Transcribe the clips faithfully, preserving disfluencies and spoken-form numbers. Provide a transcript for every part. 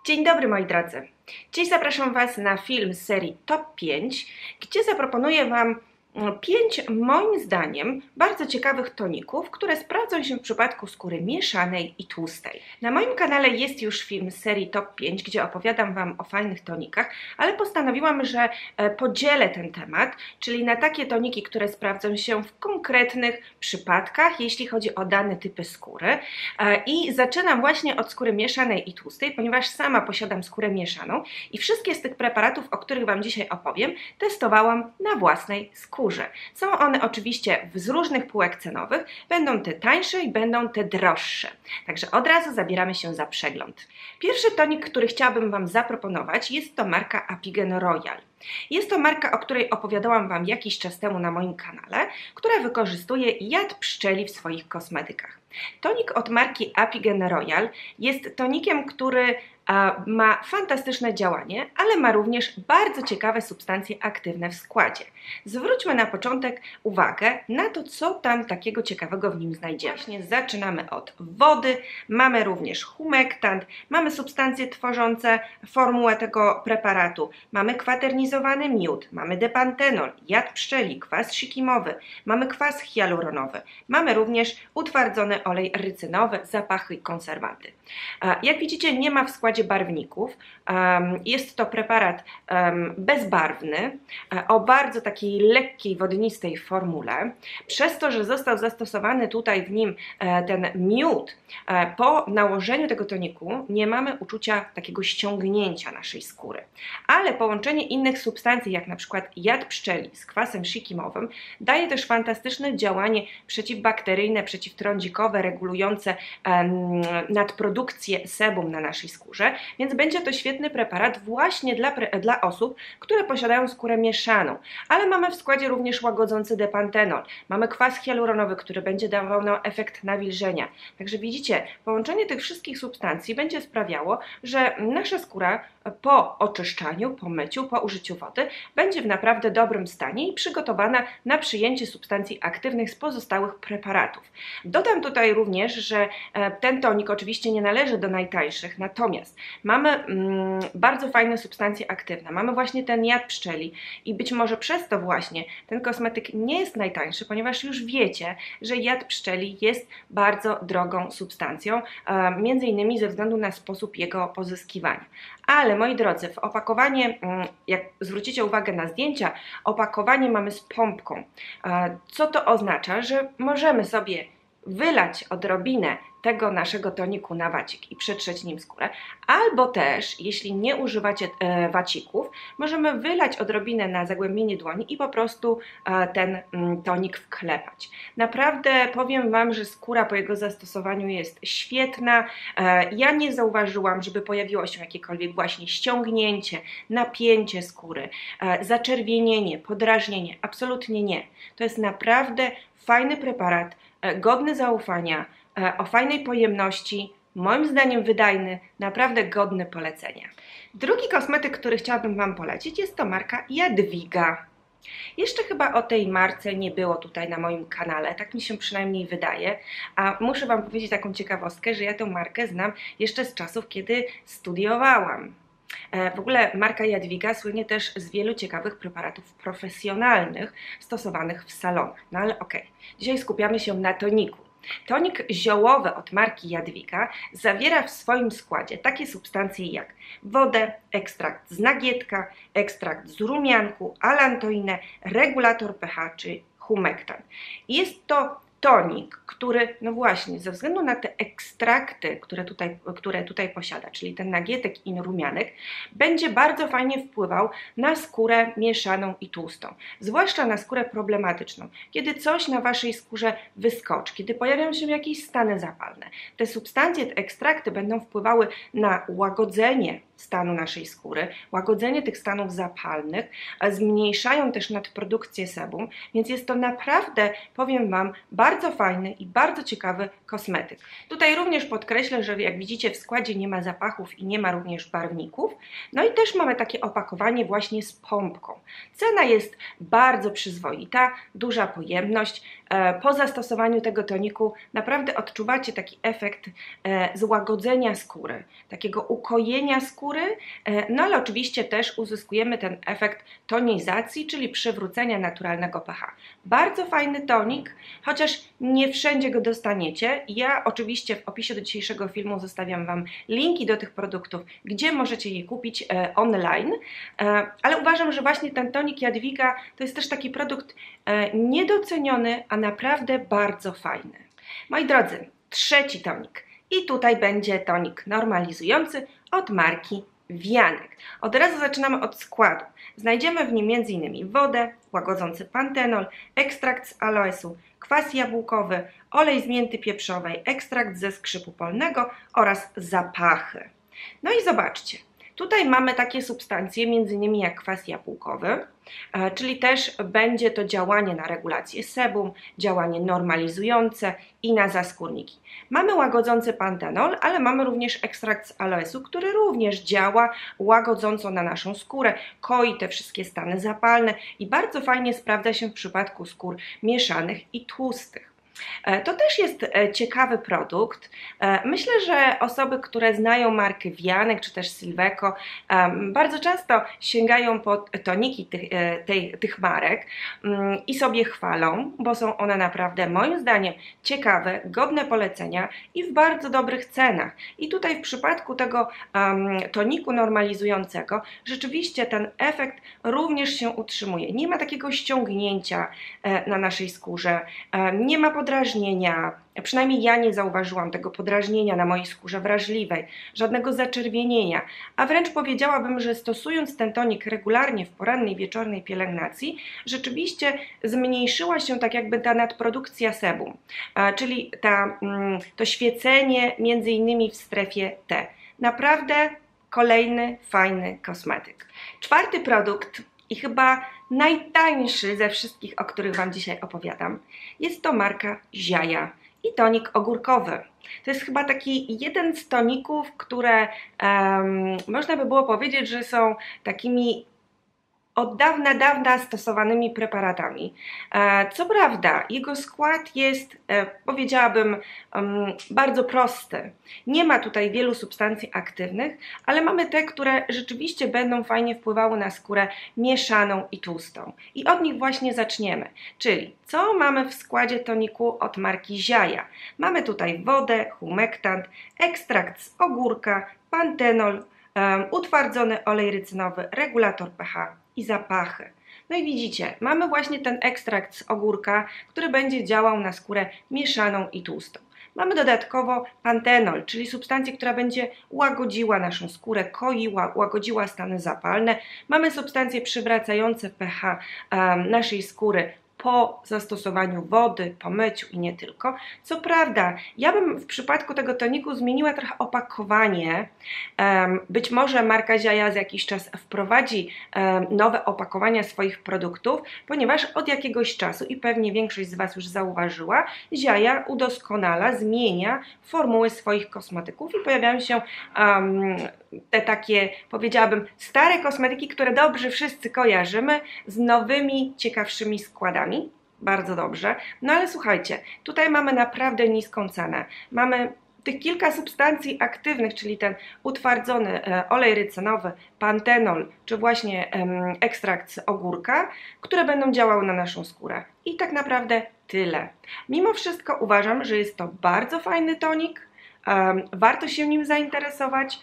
Dzień dobry moi drodzy. Dziś zapraszam Was na film z serii Top pięć, gdzie zaproponuję Wam pięć moim zdaniem bardzo ciekawych toników, które sprawdzą się w przypadku skóry mieszanej i tłustej. Na moim kanale jest już film z serii Top pięć, gdzie opowiadam Wam o fajnych tonikach, ale postanowiłam, że podzielę ten temat, czyli na takie toniki, które sprawdzą się w konkretnych przypadkach, jeśli chodzi o dane typy skóry. I zaczynam właśnie od skóry mieszanej i tłustej, ponieważ sama posiadam skórę mieszaną i wszystkie z tych preparatów, o których Wam dzisiaj opowiem, testowałam na własnej skórze. Są one oczywiście z różnych półek cenowych, będą te tańsze i będą te droższe. Także od razu zabieramy się za przegląd. Pierwszy tonik, który chciałabym Wam zaproponować, jest to marka Apigen Royal. Jest to marka, o której opowiadałam Wam jakiś czas temu na moim kanale, która wykorzystuje jad pszczeli w swoich kosmetykach. Tonik od marki Apigen Royal jest tonikiem, który ma fantastyczne działanie, ale ma również bardzo ciekawe substancje aktywne w składzie. Zwróćmy na początek uwagę na to, co tam takiego ciekawego w nim znajdziemy. Właśnie zaczynamy od wody, mamy również humektant, mamy substancje tworzące formułę tego preparatu, mamy kwaternizowany miód, mamy depantenol, jad pszczeli, kwas sikimowy, mamy kwas hialuronowy, mamy również utwardzony olej rycynowy, zapachy i konserwanty. Jak widzicie, nie ma w składzie barwników. Jest to preparat bezbarwny, o bardzo takiej lekkiej, wodnistej formule. Przez to, że został zastosowany tutaj w nim ten miód, po nałożeniu tego toniku nie mamy uczucia takiego ściągnięcia naszej skóry. Ale połączenie innych substancji, jak na przykład jad pszczeli z kwasem sikimowym, daje też fantastyczne działanie przeciwbakteryjne, przeciwtrądzikowe, regulujące nadprodukcję sebum na naszej skórze, więc będzie to świetny preparat właśnie dla, dla osób, które posiadają skórę mieszaną. Ale mamy w składzie również łagodzący depantenol, mamy kwas hialuronowy, który będzie dawał nam efekt nawilżenia. Także widzicie, połączenie tych wszystkich substancji będzie sprawiało, że nasza skóra po oczyszczaniu, po myciu, po użyciu wody będzie w naprawdę dobrym stanie i przygotowana na przyjęcie substancji aktywnych z pozostałych preparatów. Dodam tutaj również, że ten tonik oczywiście nie należy do najtańszych, natomiast mamy mm, bardzo fajne substancje aktywne, mamy właśnie ten jad pszczeli i być może przez to właśnie ten kosmetyk nie jest najtańszy, ponieważ już wiecie, że jad pszczeli jest bardzo drogą substancją, e, między innymi ze względu na sposób jego pozyskiwania. Ale moi drodzy, w opakowanie, jak zwrócicie uwagę na zdjęcia, opakowanie mamy z pompką. Co to oznacza? Że możemy sobie wylać odrobinę tego naszego toniku na wacik i przetrzeć nim skórę, albo też, jeśli nie używacie e, wacików, możemy wylać odrobinę na zagłębienie dłoni i po prostu e, ten m, tonik wklepać. Naprawdę powiem Wam, że skóra po jego zastosowaniu jest świetna. E, ja nie zauważyłam, żeby pojawiło się jakiekolwiek właśnie ściągnięcie, napięcie skóry, e, zaczerwienienie, podrażnienie. Absolutnie nie. To jest naprawdę fajny preparat, e, godny zaufania, o fajnej pojemności, moim zdaniem wydajny, naprawdę godny polecenia. Drugi kosmetyk, który chciałabym Wam polecić, jest to marka Jadwiga. Jeszcze chyba o tej marce nie było tutaj na moim kanale, tak mi się przynajmniej wydaje, a muszę Wam powiedzieć taką ciekawostkę, że ja tę markę znam jeszcze z czasów, kiedy studiowałam. W ogóle marka Jadwiga słynie też z wielu ciekawych preparatów profesjonalnych stosowanych w salonach, no ale okej, dzisiaj skupiamy się na toniku. Tonik ziołowy od marki Jadwiga zawiera w swoim składzie takie substancje jak wodę, ekstrakt z nagietka, ekstrakt z rumianku, alantoinę, regulator pH czy humektant. Jest to tonik, który, no właśnie, ze względu na te ekstrakty, które tutaj, które tutaj posiada, czyli ten nagietek i rumianek, będzie bardzo fajnie wpływał na skórę mieszaną i tłustą, zwłaszcza na skórę problematyczną. Kiedy coś na Waszej skórze wyskoczy, kiedy pojawią się jakieś stany zapalne, te substancje, te ekstrakty będą wpływały na łagodzenie stanu naszej skóry, łagodzenie tych stanów zapalnych, zmniejszają też nadprodukcję sebum, więc jest to naprawdę, powiem Wam, bardzo fajny i bardzo ciekawy kosmetyk. Tutaj również podkreślę, że jak widzicie w składzie nie ma zapachów i nie ma również barwników. No i też mamy takie opakowanie właśnie z pompką. Cena jest bardzo przyzwoita, duża pojemność. Po zastosowaniu tego toniku naprawdę odczuwacie taki efekt złagodzenia skóry, takiego ukojenia skóry, no ale oczywiście też uzyskujemy ten efekt tonizacji, czyli przywrócenia naturalnego pH. Bardzo fajny tonik, chociaż nie wszędzie go dostaniecie. Ja oczywiście w opisie do dzisiejszego filmu zostawiam Wam linki do tych produktów, gdzie możecie je kupić e, online, e, ale uważam, że właśnie ten tonik Jadwiga to jest też taki produkt e, niedoceniony, a naprawdę bardzo fajny. Moi drodzy, trzeci tonik i tutaj będzie tonik normalizujący od marki Vianek. Od razu zaczynamy od składu. Znajdziemy w nim między innymi wodę, łagodzący pantenol, ekstrakt z aloesu, kwas jabłkowy, olej z mięty pieprzowej, ekstrakt ze skrzypu polnego oraz zapachy. No i zobaczcie, tutaj mamy takie substancje, między innymi jak kwas jabłkowy, czyli też będzie to działanie na regulację sebum, działanie normalizujące i na zaskórniki. Mamy łagodzący pantenol, ale mamy również ekstrakt z aloesu, który również działa łagodząco na naszą skórę, koi te wszystkie stany zapalne i bardzo fajnie sprawdza się w przypadku skór mieszanych i tłustych. To też jest ciekawy produkt. Myślę, że osoby, które znają markę Vianek czy też Silveco, bardzo często sięgają po toniki tych, tej, tych marek i sobie chwalą, bo są one naprawdę moim zdaniem ciekawe, godne polecenia i w bardzo dobrych cenach. I tutaj w przypadku tego toniku normalizującego rzeczywiście ten efekt również się utrzymuje. Nie ma takiego ściągnięcia na naszej skórze, nie ma podrażnienia, przynajmniej ja nie zauważyłam tego podrażnienia na mojej skórze wrażliwej, żadnego zaczerwienienia, a wręcz powiedziałabym, że stosując ten tonik regularnie w porannej, wieczornej pielęgnacji, rzeczywiście zmniejszyła się tak jakby ta nadprodukcja sebum, czyli ta, to świecenie między innymi w strefie T. Naprawdę kolejny fajny kosmetyk. Czwarty produkt i chyba najtańszy ze wszystkich, o których Wam dzisiaj opowiadam, jest to marka Ziaja i tonik ogórkowy. To jest chyba taki jeden z toników, które um, można by było powiedzieć, że są takimi od dawna, dawna stosowanymi preparatami. Co prawda, jego skład jest, powiedziałabym, bardzo prosty. Nie ma tutaj wielu substancji aktywnych, ale mamy te, które rzeczywiście będą fajnie wpływały na skórę mieszaną i tłustą. I od nich właśnie zaczniemy. Czyli co mamy w składzie toniku od marki Ziaja? Mamy tutaj wodę, humektant, ekstrakt z ogórka, pantenol, um, utwardzony olej rycynowy, regulator pH i zapachy. No i widzicie, mamy właśnie ten ekstrakt z ogórka, który będzie działał na skórę mieszaną i tłustą. Mamy dodatkowo pantenol, czyli substancję, która będzie łagodziła naszą skórę, koiła, łagodziła stany zapalne. Mamy substancje przywracające pH um, naszej skóry po zastosowaniu wody, po myciu i nie tylko. Co prawda, ja bym w przypadku tego toniku zmieniła trochę opakowanie. Być może marka Ziaja za jakiś czas wprowadzi nowe opakowania swoich produktów, ponieważ od jakiegoś czasu, i pewnie większość z Was już zauważyła, Ziaja udoskonala, zmienia formuły swoich kosmetyków i pojawiają się um, te takie, powiedziałabym, stare kosmetyki, które dobrze wszyscy kojarzymy, z nowymi, ciekawszymi składami. Bardzo dobrze. No ale słuchajcie, tutaj mamy naprawdę niską cenę. Mamy tych kilka substancji aktywnych, czyli ten utwardzony olej rycynowy, pantenol, czy właśnie ekstrakt z ogórka, które będą działały na naszą skórę. I tak naprawdę tyle. Mimo wszystko uważam, że jest to bardzo fajny tonik, warto się nim zainteresować,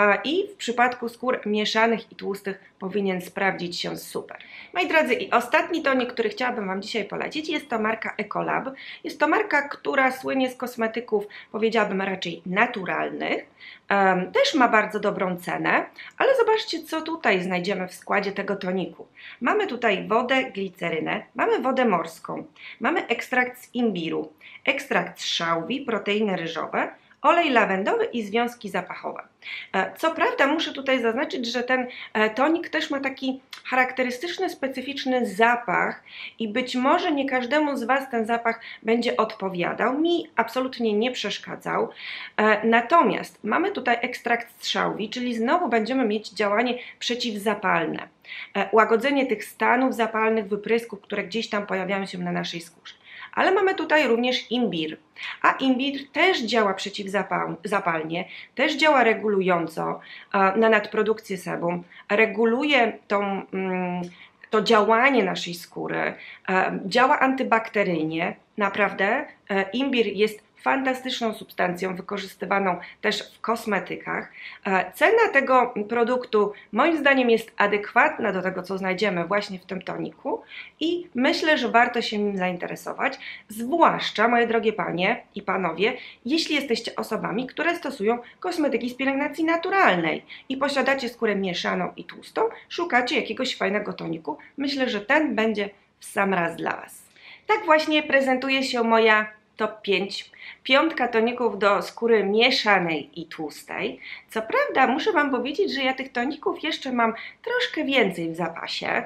i w przypadku skór mieszanych i tłustych powinien sprawdzić się super. Moi drodzy, i ostatni tonik, który chciałabym Wam dzisiaj polecić, jest to marka Ecolab. Jest to marka, która słynie z kosmetyków, powiedziałabym, raczej naturalnych. Um, też ma bardzo dobrą cenę, ale zobaczcie, co tutaj znajdziemy w składzie tego toniku. Mamy tutaj wodę, glicerynę, mamy wodę morską, mamy ekstrakt z imbiru, ekstrakt z szałwi, proteiny ryżowe, olej lawendowy i związki zapachowe. Co prawda muszę tutaj zaznaczyć, że ten tonik też ma taki charakterystyczny, specyficzny zapach i być może nie każdemu z Was ten zapach będzie odpowiadał. Mi absolutnie nie przeszkadzał. Natomiast mamy tutaj ekstrakt z szałwi, czyli znowu będziemy mieć działanie przeciwzapalne. Łagodzenie tych stanów zapalnych, wyprysków, które gdzieś tam pojawiają się na naszej skórze. Ale mamy tutaj również imbir, a imbir też działa przeciwzapalnie, też działa regulująco na nadprodukcję sebum, reguluje tą, to działanie naszej skóry, działa antybakteryjnie. Naprawdę imbir jest fantastyczną substancją wykorzystywaną też w kosmetykach. Cena tego produktu moim zdaniem jest adekwatna do tego, co znajdziemy właśnie w tym toniku i myślę, że warto się nim zainteresować, zwłaszcza, moje drogie panie i panowie, jeśli jesteście osobami, które stosują kosmetyki z pielęgnacji naturalnej i posiadacie skórę mieszaną i tłustą, szukacie jakiegoś fajnego toniku, myślę, że ten będzie w sam raz dla Was. Tak właśnie prezentuje się moja top pięć. Piątka toników do skóry mieszanej i tłustej. Co prawda muszę Wam powiedzieć, że ja tych toników jeszcze mam troszkę więcej w zapasie,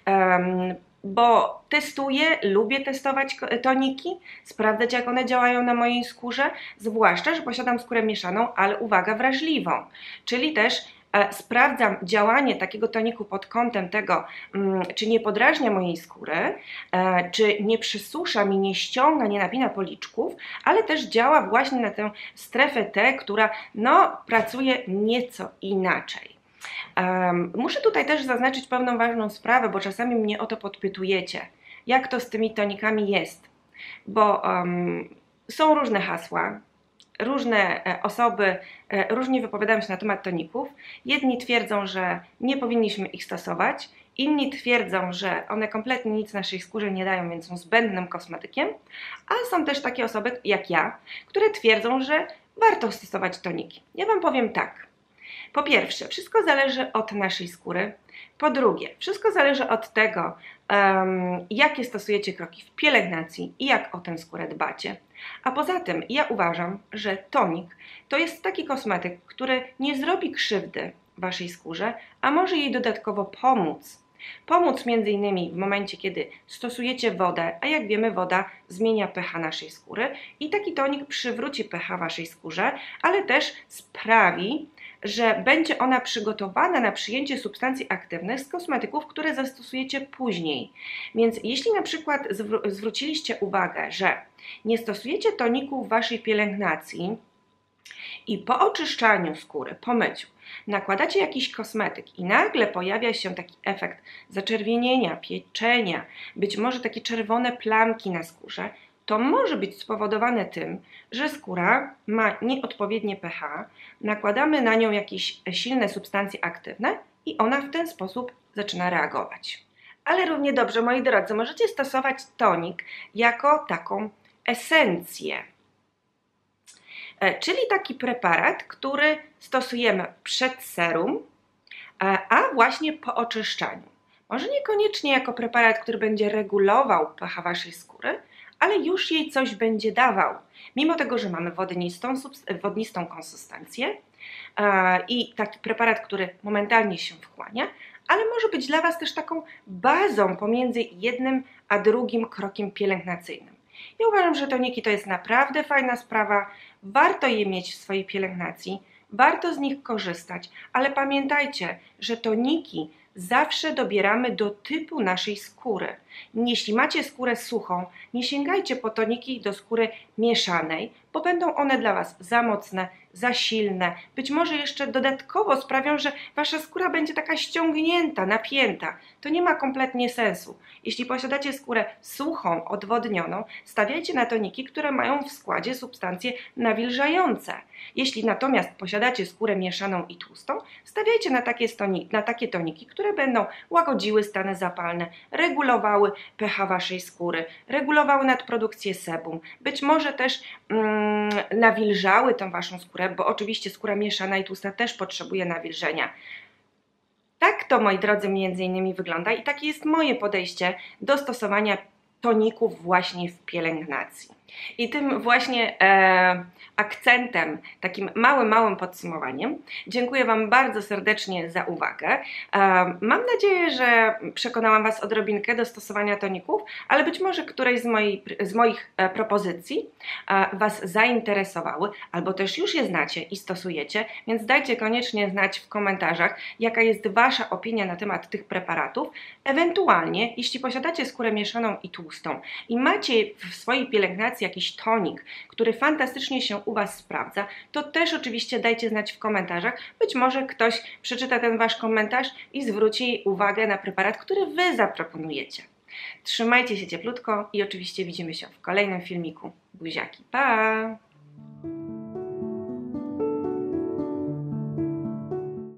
um, bo testuję, lubię testować toniki, sprawdzać jak one działają na mojej skórze, zwłaszcza, że posiadam skórę mieszaną, ale uwaga, wrażliwą, czyli też sprawdzam działanie takiego toniku pod kątem tego, czy nie podrażnia mojej skóry, czy nie przysusza mi, nie ściąga, nie napina policzków, ale też działa właśnie na tę strefę T, która no, pracuje nieco inaczej. Um, muszę tutaj też zaznaczyć pewną ważną sprawę, bo czasami mnie o to podpytujecie, jak to z tymi tonikami jest, bo um, są różne hasła. Różne osoby różnie wypowiadają się na temat toników. Jedni twierdzą, że nie powinniśmy ich stosować, inni twierdzą, że one kompletnie nic naszej skórze nie dają, więc są zbędnym kosmetykiem, a są też takie osoby jak ja, które twierdzą, że warto stosować toniki. Ja Wam powiem tak. Po pierwsze, wszystko zależy od naszej skóry. Po drugie, wszystko zależy od tego, um, jakie stosujecie kroki w pielęgnacji i jak o tę skórę dbacie. A poza tym ja uważam, że tonik to jest taki kosmetyk, który nie zrobi krzywdy Waszej skórze, a może jej dodatkowo pomóc. Pomóc między innymi w momencie, kiedy stosujecie wodę, a jak wiemy woda zmienia pH naszej skóry i taki tonik przywróci pH Waszej skórze, ale też sprawi, że będzie ona przygotowana na przyjęcie substancji aktywnych z kosmetyków, które zastosujecie później. Więc jeśli na przykład zwró- zwróciliście uwagę, że nie stosujecie toniku w Waszej pielęgnacji i po oczyszczaniu skóry, po myciu, nakładacie jakiś kosmetyk i nagle pojawia się taki efekt zaczerwienienia, pieczenia, być może takie czerwone plamki na skórze, to może być spowodowane tym, że skóra ma nieodpowiednie pH, nakładamy na nią jakieś silne substancje aktywne i ona w ten sposób zaczyna reagować. Ale równie dobrze, moi drodzy, możecie stosować tonik jako taką esencję, czyli taki preparat, który stosujemy przed serum, a właśnie po oczyszczaniu. Może niekoniecznie jako preparat, który będzie regulował pH Waszej skóry, ale już jej coś będzie dawał. Mimo tego, że mamy wodnistą, wodnistą konsystencję i taki preparat, który momentalnie się wchłania, ale może być dla Was też taką bazą pomiędzy jednym a drugim krokiem pielęgnacyjnym. Ja uważam, że toniki to jest naprawdę fajna sprawa, warto je mieć w swojej pielęgnacji, warto z nich korzystać, ale pamiętajcie, że toniki zawsze dobieramy do typu naszej skóry. Jeśli macie skórę suchą, nie sięgajcie po toniki do skóry mieszanej, bo będą one dla Was za mocne, za silne. Być może jeszcze dodatkowo sprawią, że Wasza skóra będzie taka ściągnięta, napięta. To nie ma kompletnie sensu. Jeśli posiadacie skórę suchą, odwodnioną, stawiajcie na toniki, które mają w składzie substancje nawilżające. Jeśli natomiast posiadacie skórę mieszaną i tłustą, stawiajcie na takie, stoni- na takie toniki, które będą łagodziły stany zapalne, regulowały pH Waszej skóry, regulowały nadprodukcję sebum, być może też mm, nawilżały tą Waszą skórę, bo oczywiście skóra mieszana i tłusta też potrzebuje nawilżenia. Tak to, moi drodzy, między innymi wygląda i takie jest moje podejście do stosowania toników właśnie w pielęgnacji. I tym właśnie e, akcentem, takim małym, małym podsumowaniem, dziękuję Wam bardzo serdecznie za uwagę. E, mam nadzieję, że przekonałam Was odrobinkę do stosowania toników, ale być może któreś z, moi, z moich e, propozycji e, Was zainteresowały, albo też już je znacie i stosujecie, więc dajcie koniecznie znać w komentarzach, jaka jest Wasza opinia na temat tych preparatów. Ewentualnie, jeśli posiadacie skórę mieszaną i tłustą i macie w swojej pielęgnacji jakiś tonik, który fantastycznie się u Was sprawdza, to też oczywiście dajcie znać w komentarzach. Być może ktoś przeczyta ten Wasz komentarz i zwróci uwagę na preparat, który Wy zaproponujecie. Trzymajcie się cieplutko i oczywiście widzimy się w kolejnym filmiku. Buziaki, pa!